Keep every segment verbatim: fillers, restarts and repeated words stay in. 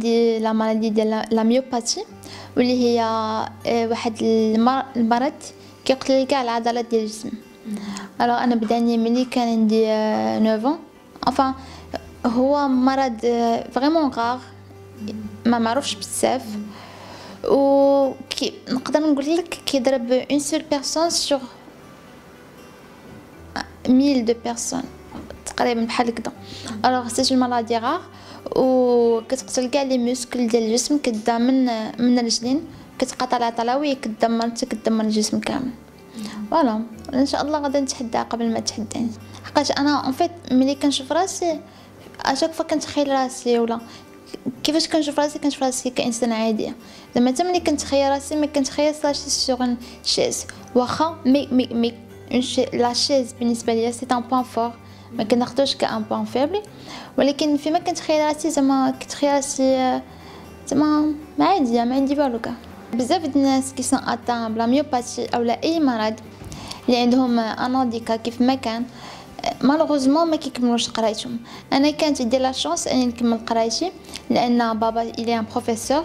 عندي لا مالادي ديال لا ميوباتي واللي هي واحد المرض كيقتل كاع العضلات ديال الجسم. الوغ انا بداني ملي كان عندي نوف انفان هو مرض فريمون غار ما معروفش بزاف و نقدر نقول لك كيضرب اون سول بيرسون سور ميل دو بيرسون تقريبا بحال هكذا. الوغ سي اون مالادي غار و كتقتل كاع لي موسكل ديال الجسم كدا من من الرجلين كتقطع العضله وهي كدمر حتى كدمر الجسم كامل. فوالا ان شاء الله غادي نتحدى قبل ما تحداني حقاش انا اون فيت ملي كنشوف راسي اشاك فوا كنتخيل راسي ولا كيفاش كنشوف راسي كنشوف راسي كانسان عاديه زعما حتى ملي كنتخيل راسي ما كنتخيل راسي سوغ ان شيز واخا مي مي مي لا شيز بالنسبه ليا سي ان بوين فور ما كناخذوش كان بوين فيبل ولكن فيما كنتخيل راسي زعما كنتخيل راسي زعما عاديه ما عندي والو كاع. بزاف د الناس كي سون اتان بلا ميوباتي او لا اي مرض اللي عندهم انانديكا كيف ما كان مالوغوزمون ما كيكملوش قرايتهم. انا كانت عندي لا شانس اني نكمل قرايتي لان بابا الي ان بروفيسور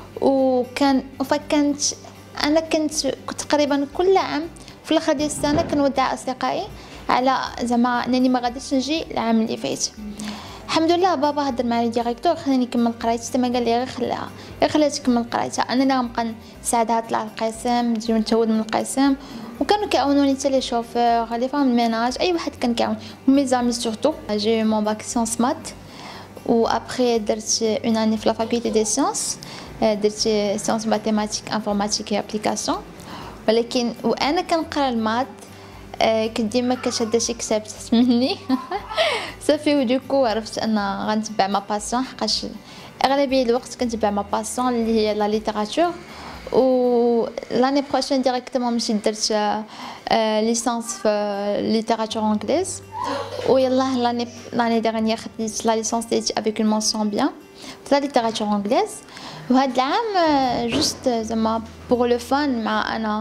وكان فكنت انا كنت كنت تقريبا كل عام في الاخر ديال السنه كنودع اصدقائي على زعما انني ما غاديش نجي العام اللي فات. الحمد لله بابا هضر مع الديريكتور خلاني نكمل قرايتي حتى ما قال لي غير خليها غير خليها تكمل قرايتها. انا اللي غنبقى نساعدها تطلع القسم تجي نتعود من القسم وكانوا كيعاونوني حتى لي شوفور لي فام الميناج اي واحد كان كيعاون مي زامي سورتو. جي مون باك سيونس مات و ابري درت اون اني في لا فاكولتي دي سيونس درت سيونس ماتيماتيك انفورماتيك اي ابليكاسيون ولكن وانا كنقرا المات كنت ديما كتشد شي كتاب تحت مني صافي وديكو عرفت ان غنتبع ما باسيون حقاش اغلبيه الوقت كنتبع ما باسيون اللي هي لا ليتيراتور و لاني بروشين ديريكتومون مشيت درت ليسانس في ليتيراتور انجليز و يلاه لاني لاني ديرنيير خديت لا ليسانس ديالتي افيك اون مونسيون بيان في لا ليتيراتور انجليز. وهاد العام جوست زعما بوغ لو فان مع انا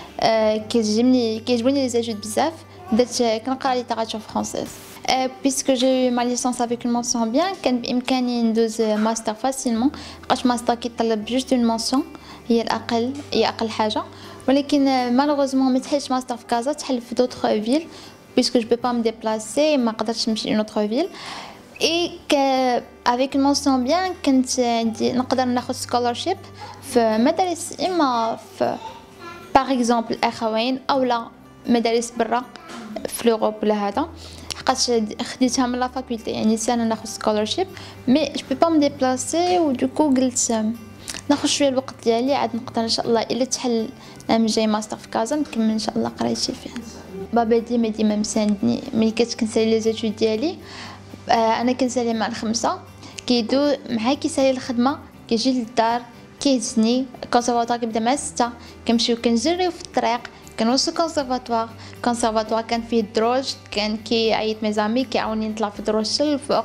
كيعجبني كيعجبوني لي زيتود بزاف درت كنقرا ليتيراتور فرونسيز بيسكو جي ما ليسونس افيك اون مونسيون بيان كان بامكاني ندوز ماستر فاسيلمون حقاش ماستر كيطلب جوست اون مونسيون هي الاقل هي اقل حاجه ولكن مالوغوزمون ما تحلش ماستر في كازا تحل في دوطخ فيل بيسكو جو بو با مي ديبلاسي ما قدرتش نمشي لون اوتر فيل اي افيك اون مونسيون بيان كنت عندي نقدر ناخذ سكولارشيب في مدارس اما في باغ اكزومبل اخوين او لا مدارس برا في لوروب ولا هذا حقاش خديتها من لا فاكولتي يعني سنه ناخذ سكولارشيب مي جو بو با مي ديبلاسي ودوكو قلت ناخذ شويه الوقت ديالي عاد نقدر ان شاء الله الا تحل العام الجاي ماستر في كازا نكمل ان شاء الله قرايتي فيه. بابا ديما ديما مساندني ملي كنت كنسالي لي زيتود ديالي آه انا كنسالي مع الخمسه كيدو معايا كيسالي الخدمه كيجي للدار كيهزني الكونسيرفاتوار كيبدا مع ستة كنمشيو كنجريو في الطريق كنوصلو كونسيرفاتوار كونسيرفاتوار كان فيه الدروج كان كيعيط مي زامي كيعاوني نطلع في الدروج حتى الفوق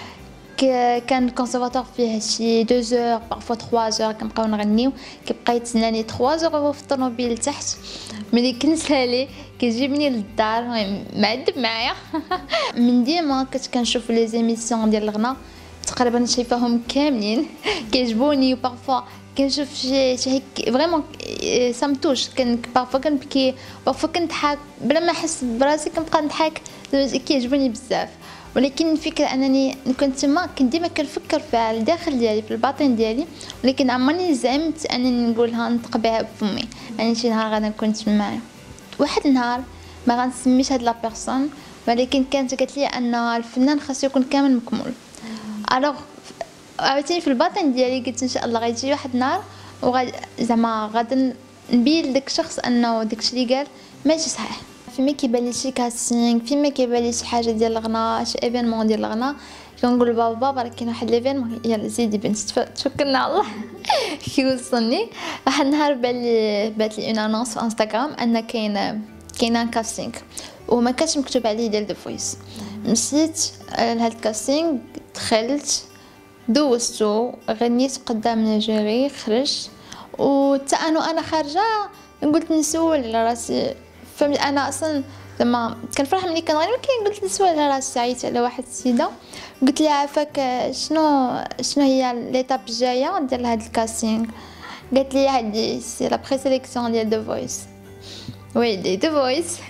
كان الكونسيرفاتوار فيه شي دو زور بارفوا تخوا زور كنبقاو نغنيو كيبقى يتسناني تخوا زور هو في الطوموبيل تحت ملي كنسالي كيجيبني للدار معذب معايا من ديما كنت كنشوف لي زيميسيون ديال الغنا تقريبا شايفاهم كاملين كيعجبوني وبارفوا كنشوف شي شي هيك فريمون سامتوش كان بارفوا كنبكي بارفوا كنضحك بلا ما نحس براسي كنبقى نضحك كيعجبوني بزاف ولكن الفكره انني كنت تما كنت ديما كنفكر في الداخل ديالي في الباطن ديالي ولكن عمرني زعمت انني نقولها نطق بها بفمي يعني شي نهار غادي نكون تمايا. واحد النهار ما غنسميش هاد لا بيرسون ولكن كانت قالت لي ان الفنان خاصو يكون كامل مكمول. الوغ عاوتاني في الباطن ديالي قلت ان شاء الله غيجي واحد النهار وغادي زعما غادي نبين لك الشخص انه داكشي اللي قال ماشي صحيح. فيما كيبان لي شي كاسينغ فيما كيبان لي شي حاجه ديال الغنا شي ايفينمون ديال الغنا كنقول بابا بابا راه كاين واحد ليفينمون يلا زيدي بنت توكلنا على الله كيوصلني. واحد النهار بان لي بات لي اون انونس في انستغرام ان كاين كاين ان كاسينغ وما كانش مكتوب عليه ديال دو فويس. مشيت لهاد الكاسينغ دخلت دوزتو غنيت قدام الجيري خرجت وتا انا وانا خارجه قلت نسول على راسي فهمت. انا اصلا زعما كنفرح ملي كنغني، ولكن قلت نسوى على راسي، عيطت على واحد السيده قلت لها عافاك شنو شنو هي ليتاب الجايه ديال هاد الكاسينغ؟ قالت لي هادي سي لا بري سيليكسيون ديال دو فويس. وي دي دو فويس.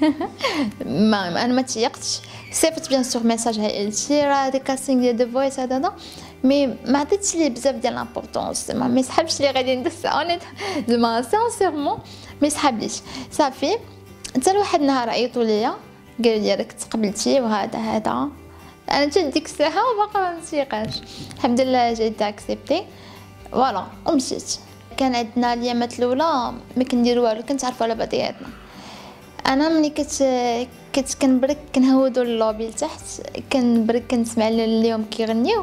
ما انا ما تيقتش، صيفط بيان سور ميساج عائلتي راه هاد الكاسينغ ديال دو فويس هذا، مي ما عطيتش ليه بزاف ديال لامبورطونس، زعما ما يسحبش لي غادي ندوز اونيت زعما سانسيرمون ما يسحبليش. صافي حتى لواحد النهار عيطوا ليا قالوا لي راك تقبلتي وهذا هذا. انا حتى ديك الساعه باقا ما مسيقاش، الحمد لله جيت اكسبتي فوالا ومشيت. كان عندنا اليامات الاولى ما كنديرو والو، كنتعرفوا على بعضياتنا. انا ملي كنت كنت كنبرك كنهودو اللوبي لتحت، كنبرك كنسمع اليوم كيغنيو،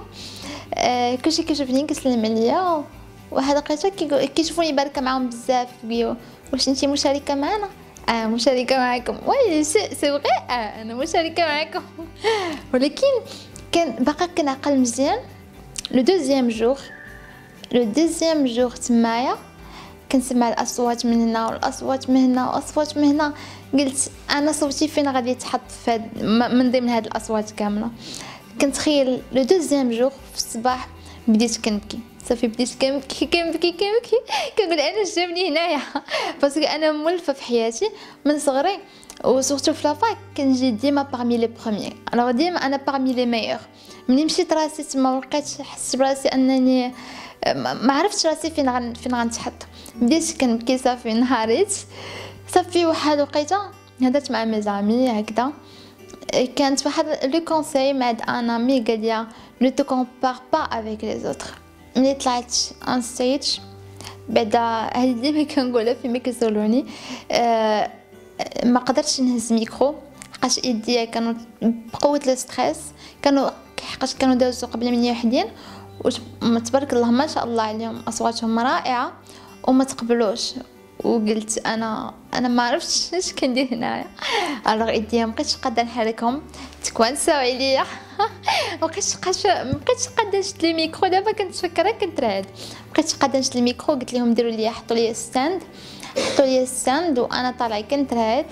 آه كلشي كيشوفني كيسلم عليا، واحد لقيتها كيشوفوني باركه معاهم بزاف كيقولوا واش انتي مشاركه معنا؟ اه مشاركه معكم. وي سي فغي، اه انا مشاركه معكم. ولكن كان باقا كنعقل مزيان. لو دوزيام جور لو دوزيام جور تمايا كنسمع الاصوات من هنا والاصوات من هنا واصوات من هنا، قلت انا صوتي فين غادي يتحط في من ضمن هاد الاصوات كامله. كنتخيل لو دوزيام جور في الصباح بديت كنبكي، صافي بديت كنبكي كنبكي كنبكي كنقول انا اش جابني هنايا، باسكو انا مولفه في حياتي من صغري، وسورتو في لافاك كنجي ديما باغمي لي بروميير، الوغ ديما انا باغمي لي ميور. ملي مشيت راسي تما ولقيت حس براسي انني ما عرفتش راسي فين غن فين غنتحط، بديت كنبكي صافي نهاريت. صافي واحد الوقيته هضرت مع مزامي هكذا، كانت واحد لو كونساي مع ان امي قال لي نو تو كومبار با افيك لي زوتر. ملي طلعت اون ستيج بعدا هادي ديما كنقولها فيما كيسولوني، أه ما قدرتش نهز ميكرو حقاش ايديا كانوا بقوه لو ستريس، كانوا حقاش كانوا دازو قبل مني وحدين، وتبارك الله ما شاء الله عليهم اصواتهم رائعه وما تقبلوش. وقلت انا انا ما عرفتش اش كندير هنايا، الوغ ايديا مابقيتش قادره نحركهم، تكوانساو عليا. مابقيتش قادره مابقيتش قادره نشد لي ميكرو. دابا كنت فكره كنت راد مابقيتش قادره نشد لي ميكرو، قلت لهم ديروا لي حطوا لي ستاند حطوا لي ستاند وانا طالعه كنت راد.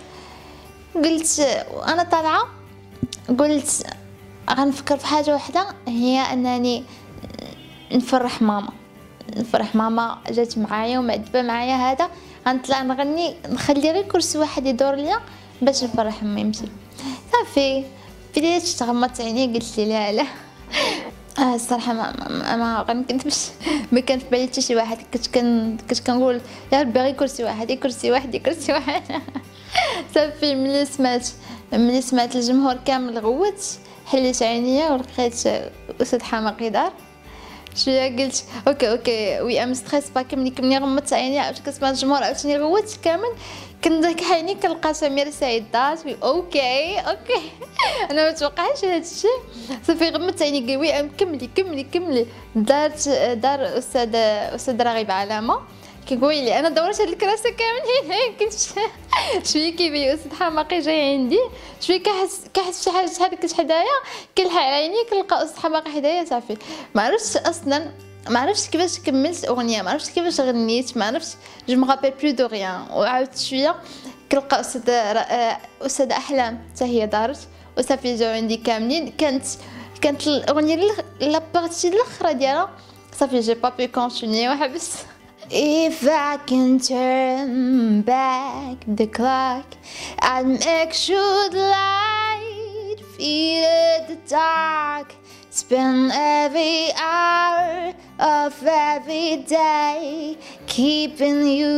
قلت وانا طالعه قلت غنفكر في حاجه واحده، هي انني نفرح ماما نفرح ماما جات معايا ومعذبه معايا، هذا غنطلع نغني نخلي غير كرسي واحد يدور ليا باش نفرح ميمتي. صافي بديت تغمضت عيني قلت لي لا لا آه الصراحه ما ما, ما غنكذبش، ما كان في بالي حتى شي واحد. كنت كن كنت كنقول يا ربي غير كرسي واحد كرسي واحد كرسي واحد. صافي ملي سمعت ملي سمعت الجمهور كامل غوت، حليت عينيا ولقيت استاذ حماقي دار شويه. قلت اوكي اوكي وي ام ستريس باك. ملي ملي غمضت عيني عاودت كنسمع الجمهور عاوتاني غوت كامل، كنضحك عيني كنلقى سمير سعيد دار اوكي اوكي. انا ما توقعش هذا الشيء. صافي غمضت عيني قال وي ام كملي كملي كملي. دارت دار استاذ استاذ راغب علامه كيقول لي انا دورت هاد الكراسه كامل هنا، كنت شويه كيبي استاذ حماقي جاي عندي شويه كحس كحس شي حاجه تحركت حدايا، كنلحق عيني كنلقى استاذ حماقي حدايا. صافي ما عرفتش اصلا ما عرفتش كيفاش كملت اغنيه، ما عرفتش كيفاش غنيت، ما عرفتش جو مغابيل بلو دو ريان. وعاودت شويه كنلقى استاذ استاذ احلام حتى هي دارت، وصافي جاو عندي كاملين. كانت كانت الاغنيه لابارتي الاخرى ديالها صافي جي با بي كونتينيي وحبس. If I can turn back the clock, I'd make sure the light feel the dark, spend every hour of every day keeping you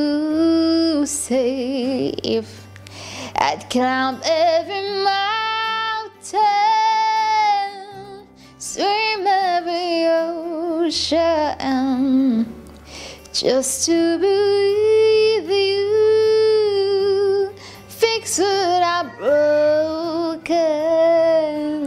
safe. I'd climb every mountain, swim every ocean, just to be with you, fix what I've broken.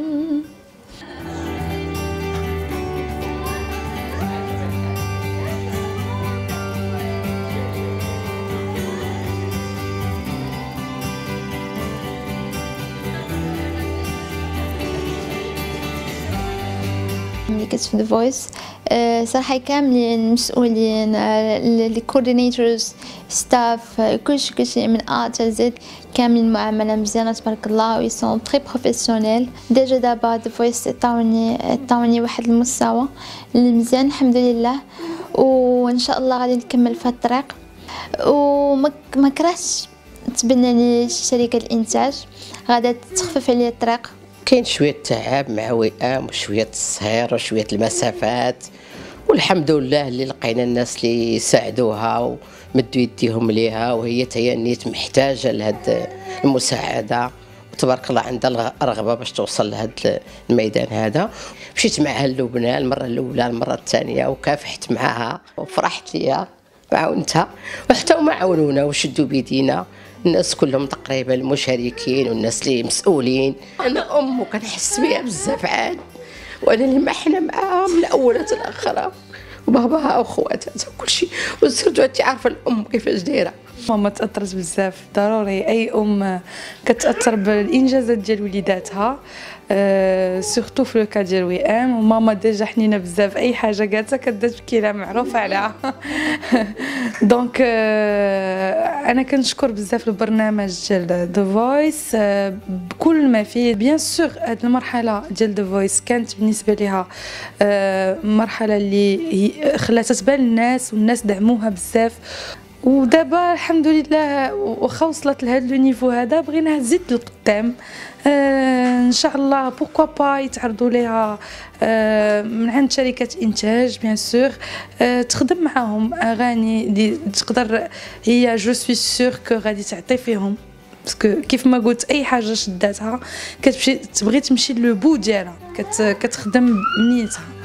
ملي كنت في ذا فويس صراحه كاملين المسؤولين لي كوردينيتورز ستاف كلشي كلشي من ا حتى زد كاملين معامله مزيانه تبارك الله وي سون تري بروفيسيونيل. ديجا دابا ذا فويس عطاوني عطاوني واحد المستوى اللي مزيان الحمد لله، وان شاء الله غادي نكمل في الطريق. وما ما كرهتش تبنى لي شركه الانتاج غادا تخفف عليا الطريق. كاين شويه تعب مع وئام وشويه الصهير وشويه المسافات، والحمد لله اللي لقينا الناس اللي يساعدوها ومدوا يديهم ليها، وهي تيانيت محتاجه لهاد المساعده وتبارك الله عندها الرغبه باش توصل لهاد الميدان هذا. مشيت معها للبنان المره الاولى المره الثانيه وكافحت معها وفرحت ليها وعاونتها، وحتى هما عاونونا وشدوا بيدينا الناس كلهم تقريبا المشاركين والناس اللي مسؤولين. انا ام وكنحس بها بزاف عاد، وانا اللي محنا معاها من الاولى حتى الاخره، وباباها وخواتها وكل شيء، وسيرتو انت عارفه الام كيفاش دايره. ماما تاثرت بزاف، ضروري اي ام كتاثر بالانجازات ديال وليداتها، أه سورتو في لوكا ديال وئام. وماما ديجا حنينه بزاف، اي حاجه قالتها كتبكي لها معروف عليها. دونك أه انا كنشكر بزاف البرنامج ديال ذا فويس أه بكل ما فيه. بيان سور هاد المرحله ديال ذا فويس كانت بالنسبه ليها أه مرحله اللي خلاتها تبان للناس والناس دعموها بزاف، ودابا الحمد لله واخا وصلت لهذا لو نيفو هذا بغيناها تزيد للقدام. آه ان شاء الله بوركوا با يتعرضوا ليها آه من عند شركه انتاج بيان سور، آه تخدم معاهم اغاني اللي تقدر هي جو سوي سور كو غادي تعطي فيهم، باسكو كيف ما قلت اي حاجه شداتها كتمشي تبغي تمشي لو بو ديالها كتخدم بنيتها.